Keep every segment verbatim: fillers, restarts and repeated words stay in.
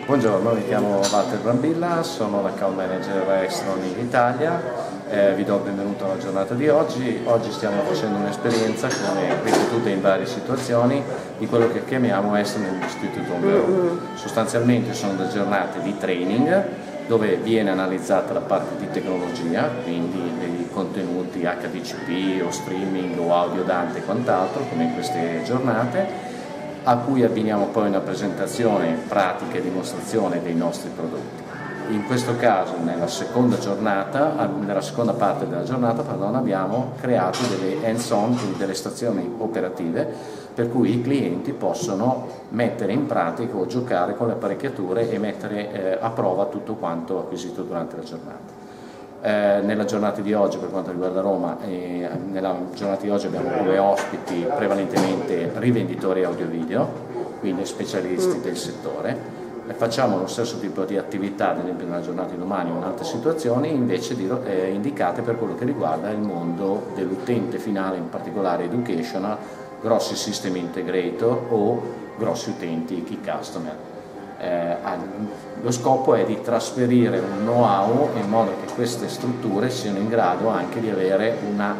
Buongiorno, mi chiamo Walter Brambilla, sono l'account manager Extron in Italia, eh, vi do il benvenuto alla giornata di oggi. Oggi stiamo facendo un'esperienza, come ripetute in varie situazioni, di quello che chiamiamo Extron Institute on the Road. Sostanzialmente sono delle giornate di training dove viene analizzata la parte di tecnologia, quindi dei contenuti H D C P o streaming o audio Dante e quant'altro, come in queste giornate, a cui abbiniamo poi una presentazione pratica e dimostrazione dei nostri prodotti. In questo caso, nella seconda giornata, nella seconda parte della giornata, pardon, abbiamo creato delle hands-on, quindi delle stazioni operative, per cui i clienti possono mettere in pratica o giocare con le apparecchiature e mettere eh, a prova tutto quanto acquisito durante la giornata. Eh, nella giornata di oggi, per quanto riguarda Roma, eh, nella giornata di oggi abbiamo come ospiti prevalentemente rivenditori audio-video, quindi specialisti mm. del settore. E facciamo lo stesso tipo di attività, ad esempio nella giornata di domani o in altre situazioni, invece di, eh, indicate per quello che riguarda il mondo dell'utente finale, in particolare educational, grossi system integrator o grossi utenti, key customer. Eh, lo scopo è di trasferire un know-how in modo che queste strutture siano in grado anche di avere una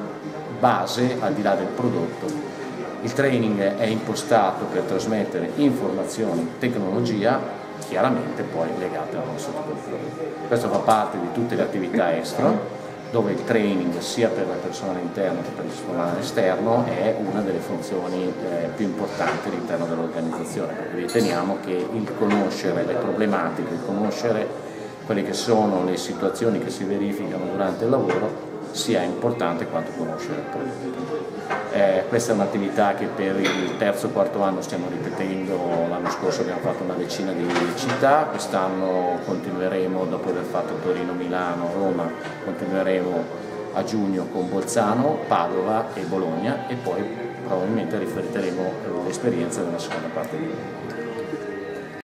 base al di là del prodotto. Il training è impostato per trasmettere informazioni, tecnologia, chiaramente poi legate al nostro tipo di prodotto. Questo fa parte di tutte le attività extra, dove il training sia per il personale interno che per il personale esterno è una delle funzioni eh, più importanti all'interno dell'organizzazione, perché riteniamo che il conoscere le problematiche, il conoscere quelle che sono le situazioni che si verificano durante il lavoro sia importante quanto conoscere il prodotto. Eh, questa è un'attività che per il terzo o quarto anno stiamo ripetendo. L'anno scorso abbiamo fatto una decina di città, quest'anno continueremo, dopo aver fatto Torino, Milano, Roma, continueremo a giugno con Bolzano, Padova e Bologna, e poi probabilmente riferiremo l'esperienza nella seconda parte di